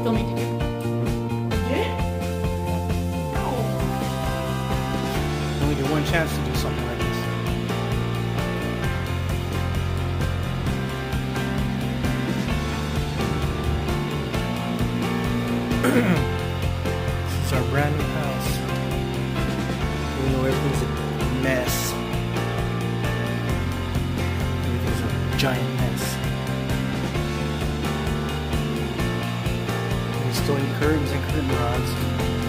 still need to do. You only get one chance to do something like this. This is our brand new house. Even though everything's a mess. Everything's a giant mess. Installing curtains and curtain rods.